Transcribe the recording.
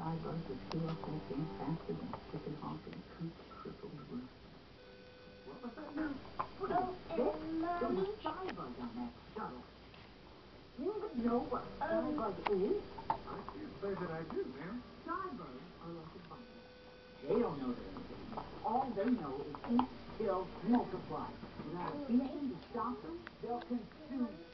Bugs with scale came faster than chicken hawk and coot crippled roof. What was that now? What is it? There was a Bug on that shuttle. You would know what Bug is? I can't say that I do, ma'am. Bugs are like a bug. They don't know they're invisible. All they know is eat, kill, multiply. Without a beacon to stop them, they'll consume